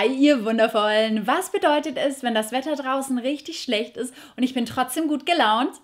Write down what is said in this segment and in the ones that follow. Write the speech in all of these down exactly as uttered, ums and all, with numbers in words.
Hi ihr Wundervollen! Was bedeutet es, wenn das Wetter draußen richtig schlecht ist und ich bin trotzdem gut gelaunt?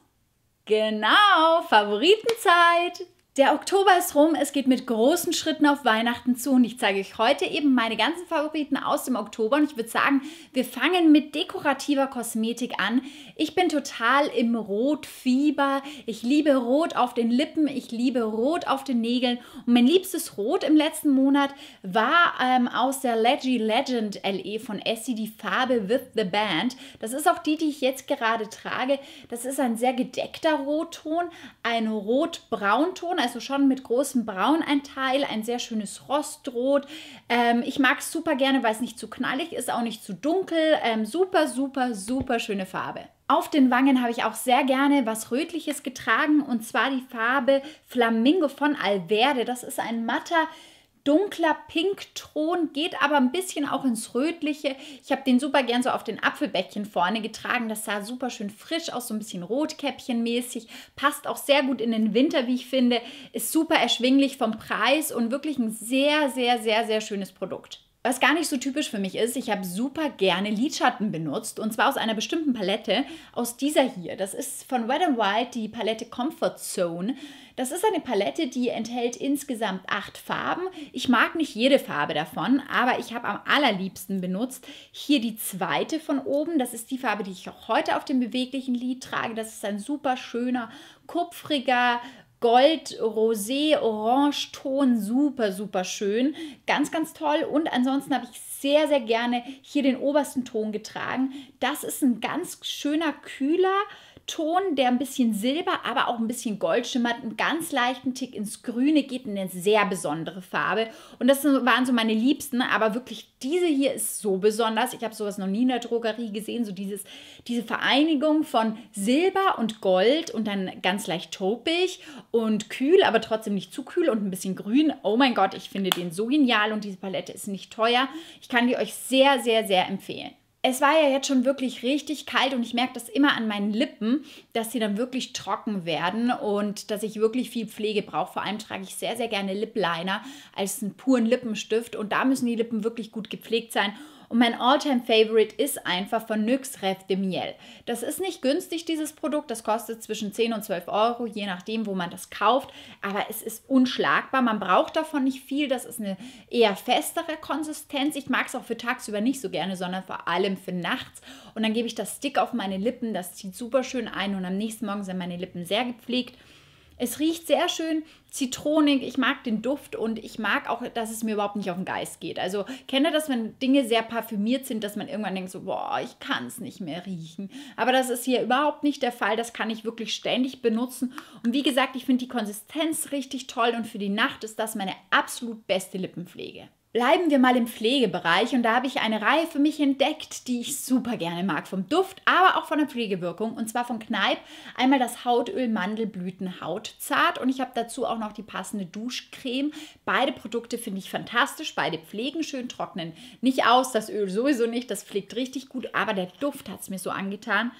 Genau, Favoritenzeit! Der Oktober ist rum, es geht mit großen Schritten auf Weihnachten zu und ich zeige euch heute eben meine ganzen Favoriten aus dem Oktober und ich würde sagen, wir fangen mit dekorativer Kosmetik an. Ich bin total im Rotfieber, ich liebe Rot auf den Lippen, ich liebe Rot auf den Nägeln und mein liebstes Rot im letzten Monat war ähm, aus der Leggy Legend L E von Essie die Farbe With the Band. Das ist auch die, die ich jetzt gerade trage. Das ist ein sehr gedeckter Rotton, ein Rot-Braunton, also schon mit großem Braun ein Teil, ein sehr schönes Rostrot. Ähm, ich mag es super gerne, weil es nicht zu knallig ist, auch nicht zu dunkel. Ähm, super, super, super schöne Farbe. Auf den Wangen habe ich auch sehr gerne was Rötliches getragen und zwar die Farbe Flamingo von Alverde. Das ist ein matter, dunkler Pinkton, geht aber ein bisschen auch ins Rötliche. Ich habe den super gern so auf den Apfelbäckchen vorne getragen. Das sah super schön frisch aus, so ein bisschen Rotkäppchenmäßig. Passt auch sehr gut in den Winter, wie ich finde. Ist super erschwinglich vom Preis und wirklich ein sehr, sehr, sehr, sehr schönes Produkt. Was gar nicht so typisch für mich ist, ich habe super gerne Lidschatten benutzt und zwar aus einer bestimmten Palette, aus dieser hier. Das ist von Wet n Wild die Palette Comfort Zone. Das ist eine Palette, die enthält insgesamt acht Farben. Ich mag nicht jede Farbe davon, aber ich habe am allerliebsten benutzt hier die zweite von oben. Das ist die Farbe, die ich auch heute auf dem beweglichen Lid trage. Das ist ein super schöner, kupfriger, Gold, Rosé, Orange-Ton, super, super schön. Ganz, ganz toll. Und ansonsten habe ich sehr, sehr gerne hier den obersten Ton getragen. Das ist ein ganz schöner, kühler Ton, der ein bisschen Silber, aber auch ein bisschen Gold schimmert, einen ganz leichten Tick ins Grüne, geht in eine sehr besondere Farbe. Und das waren so meine Liebsten, aber wirklich diese hier ist so besonders. Ich habe sowas noch nie in der Drogerie gesehen, so dieses, diese Vereinigung von Silber und Gold und dann ganz leicht taupig und kühl, aber trotzdem nicht zu kühl und ein bisschen grün. Oh mein Gott, ich finde den so genial und diese Palette ist nicht teuer. Ich kann die euch sehr, sehr, sehr empfehlen. Es war ja jetzt schon wirklich richtig kalt und ich merke das immer an meinen Lippen, dass sie dann wirklich trocken werden und dass ich wirklich viel Pflege brauche. Vor allem trage ich sehr, sehr gerne Lip Liner als einen puren Lippenstift und da müssen die Lippen wirklich gut gepflegt sein. Und mein All-Time-Favorite ist einfach von N Y X Rêve de Miel. Das ist nicht günstig, dieses Produkt. Das kostet zwischen zehn und zwölf Euro, je nachdem, wo man das kauft. Aber es ist unschlagbar. Man braucht davon nicht viel. Das ist eine eher festere Konsistenz. Ich mag es auch für tagsüber nicht so gerne, sondern vor allem für nachts. Und dann gebe ich das Stick auf meine Lippen. Das zieht super schön ein und am nächsten Morgen sind meine Lippen sehr gepflegt. Es riecht sehr schön zitronig, ich mag den Duft und ich mag auch, dass es mir überhaupt nicht auf den Geist geht. Also kennt ihr das, wenn Dinge sehr parfümiert sind, dass man irgendwann denkt so, boah, ich kann es nicht mehr riechen. Aber das ist hier überhaupt nicht der Fall, das kann ich wirklich ständig benutzen. Und wie gesagt, ich finde die Konsistenz richtig toll und für die Nacht ist das meine absolut beste Lippenpflege. Bleiben wir mal im Pflegebereich und da habe ich eine Reihe für mich entdeckt, die ich super gerne mag. Vom Duft, aber auch von der Pflegewirkung und zwar von Kneipp. Einmal das Hautöl Mandelblüten Hautzart und ich habe dazu auch noch die passende Duschcreme. Beide Produkte finde ich fantastisch, beide pflegen schön, trocknen nicht aus, das Öl sowieso nicht, das pflegt richtig gut, aber der Duft hat es mir so angetan.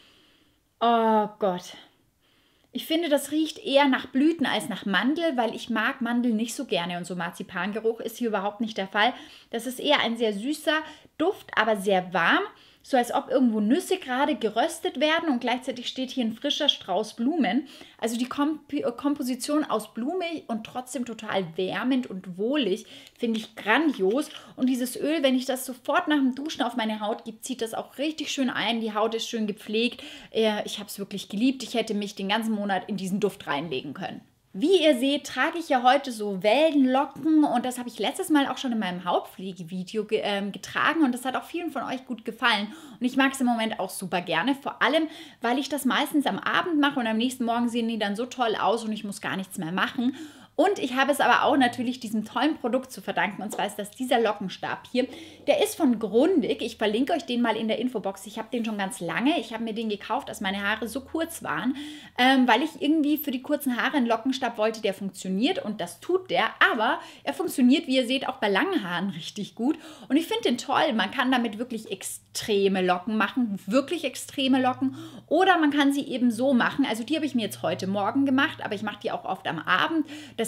Oh Gott. Ich finde, das riecht eher nach Blüten als nach Mandel, weil ich mag Mandel nicht so gerne und so Marzipangeruch ist hier überhaupt nicht der Fall. Das ist eher ein sehr süßer Duft, aber sehr warm, so als ob irgendwo Nüsse gerade geröstet werden und gleichzeitig steht hier ein frischer Strauß Blumen. Also die Komp Komposition aus Blume und trotzdem total wärmend und wohlig finde ich grandios. Und dieses Öl, wenn ich das sofort nach dem Duschen auf meine Haut gebe, zieht das auch richtig schön ein. Die Haut ist schön gepflegt. Ich habe es wirklich geliebt. Ich hätte mich den ganzen Monat in diesen Duft reinlegen können. Wie ihr seht, trage ich ja heute so Wellenlocken und das habe ich letztes Mal auch schon in meinem Hautpflegevideo ge ähm, getragen und das hat auch vielen von euch gut gefallen und ich mag es im Moment auch super gerne, vor allem, weil ich das meistens am Abend mache und am nächsten Morgen sehen die dann so toll aus und ich muss gar nichts mehr machen. Und ich habe es aber auch natürlich diesem tollen Produkt zu verdanken, und zwar ist das dieser Lockenstab hier. Der ist von Grundig, ich verlinke euch den mal in der Infobox. Ich habe den schon ganz lange, ich habe mir den gekauft, als meine Haare so kurz waren, ähm, weil ich irgendwie für die kurzen Haare einen Lockenstab wollte, der funktioniert und das tut der, aber er funktioniert, wie ihr seht, auch bei langen Haaren richtig gut und ich finde den toll. Man kann damit wirklich extreme Locken machen, wirklich extreme Locken oder man kann sie eben so machen, also die habe ich mir jetzt heute Morgen gemacht, aber ich mache die auch oft am Abend, dass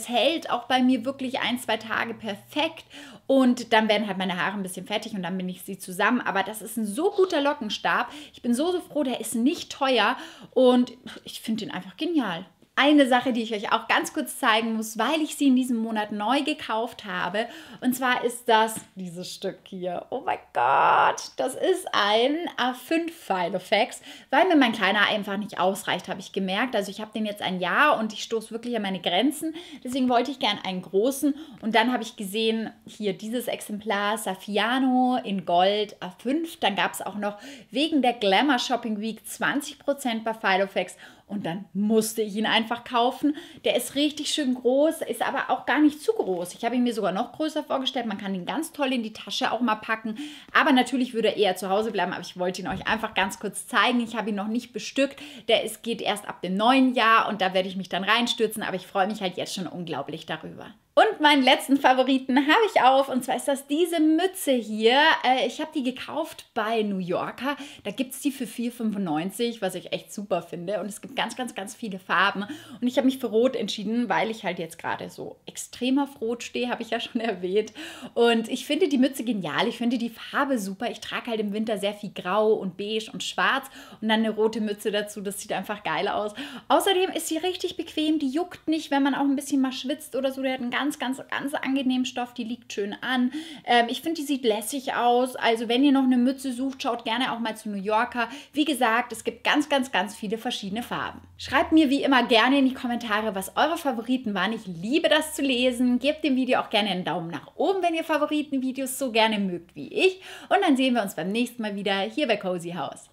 das hält auch bei mir wirklich ein, zwei Tage perfekt. Und dann werden halt meine Haare ein bisschen fettig und dann bin ich sie zusammen. Aber das ist ein so guter Lockenstab. Ich bin so, so froh, der ist nicht teuer und ich finde den einfach genial. Eine Sache, die ich euch auch ganz kurz zeigen muss, weil ich sie in diesem Monat neu gekauft habe. Und zwar ist das dieses Stück hier. Oh mein Gott, das ist ein A fünf Filofax, weil mir mein kleiner einfach nicht ausreicht, habe ich gemerkt. Also ich habe den jetzt ein Jahr und ich stoße wirklich an meine Grenzen. Deswegen wollte ich gerne einen großen. Und dann habe ich gesehen, hier dieses Exemplar Saffiano in Gold A fünf. Dann gab es auch noch wegen der Glamour Shopping Week zwanzig Prozent bei Filofax. Und dann musste ich ihn einfach kaufen. Der ist richtig schön groß, ist aber auch gar nicht zu groß. Ich habe ihn mir sogar noch größer vorgestellt. Man kann ihn ganz toll in die Tasche auch mal packen. Aber natürlich würde er eher zu Hause bleiben. Aber ich wollte ihn euch einfach ganz kurz zeigen. Ich habe ihn noch nicht bestückt. Der ist, geht erst ab dem neuen Jahr und da werde ich mich dann reinstürzen. Aber ich freue mich halt jetzt schon unglaublich darüber. Und meinen letzten Favoriten habe ich auf, und zwar ist das diese Mütze hier. Äh, ich habe die gekauft bei New Yorker. Da gibt es die für vier fünfundneunzig, was ich echt super finde. Und es gibt ganz, ganz, ganz viele Farben. Und ich habe mich für Rot entschieden, weil ich halt jetzt gerade so extrem auf Rot stehe, habe ich ja schon erwähnt. Und ich finde die Mütze genial. Ich finde die Farbe super. Ich trage halt im Winter sehr viel Grau und Beige und Schwarz und dann eine rote Mütze dazu. Das sieht einfach geil aus. Außerdem ist sie richtig bequem. Die juckt nicht, wenn man auch ein bisschen mal schwitzt oder so. Der hat einen ganz Ganz, ganz, ganz angenehmen Stoff, die liegt schön an. Ähm, ich finde, die sieht lässig aus. Also wenn ihr noch eine Mütze sucht, schaut gerne auch mal zu New Yorker. Wie gesagt, es gibt ganz, ganz, ganz viele verschiedene Farben. Schreibt mir wie immer gerne in die Kommentare, was eure Favoriten waren. Ich liebe das zu lesen. Gebt dem Video auch gerne einen Daumen nach oben, wenn ihr Favoritenvideos so gerne mögt wie ich. Und dann sehen wir uns beim nächsten Mal wieder hier bei Cozy House.